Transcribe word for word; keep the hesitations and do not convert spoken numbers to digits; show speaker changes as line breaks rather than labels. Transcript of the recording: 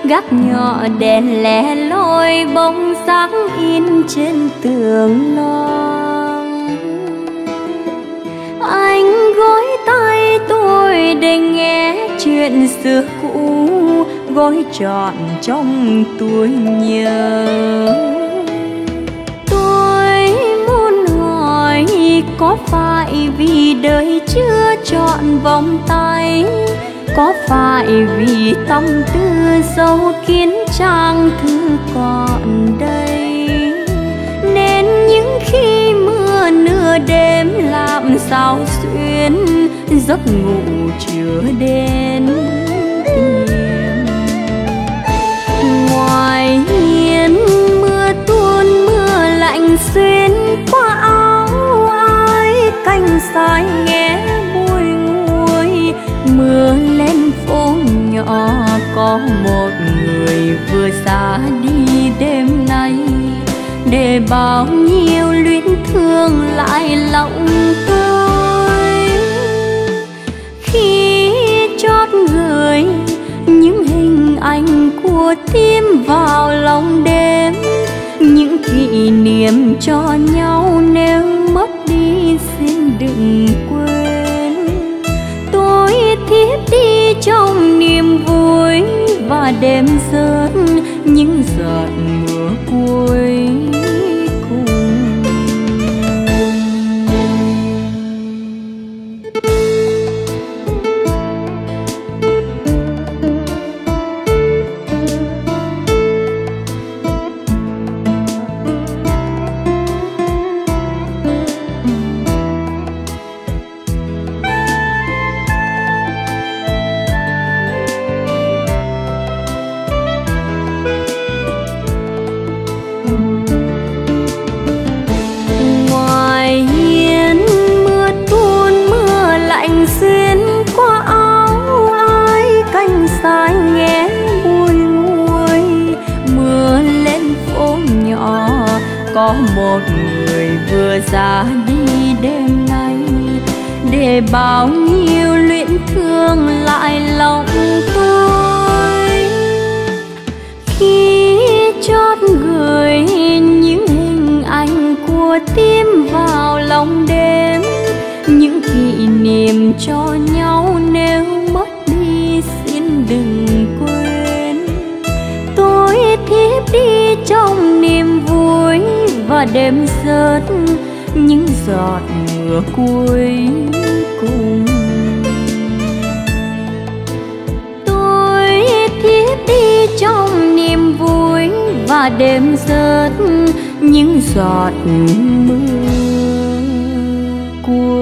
gác nhỏ đèn lẻ loi bóng dáng in trên tường loang. Anh gối tay tôi để nghe chuyện xưa cũ, gói trọn trong tôi nhớ. Tôi muốn hỏi có phải vì đời chưa trọn vòng tay, có phải vì tâm tư sâu kín trang thư còn đây, nên những khi mưa nửa đêm làm sao xuyên giấc ngủ chưa đến tìm. Ngoài hiên mưa tuôn mưa lạnh xuyên qua áo ai, canh sai nghe bùi ngùi. Mưa lên phố nhỏ có một người vừa xa đi đêm nay, để bao nhiêu luyến thương lại lòng tôi. Khi chót gửi những hình ảnh của tim vào lòng đêm, những kỷ niệm cho nhau nếu mất đi xin đừng quên. Tôi thiếp đi trong niềm vui và đêm rớt những giọt mưa cuối cùng. Có một người vừa ra đi đêm nay, để bao nhiêu luyến thương lại lòng tôi. Khi chót gửi những hình ảnh của tim vào lòng đêm, những kỷ niệm cho nhau nếu mất đi xin đừng quên. Tôi thiếp đi trong niềm vui và đêm rớt những giọt mưa cuối cùng. Tôi thiếp đi trong niềm vui và đêm rớt những giọt mưa cuối.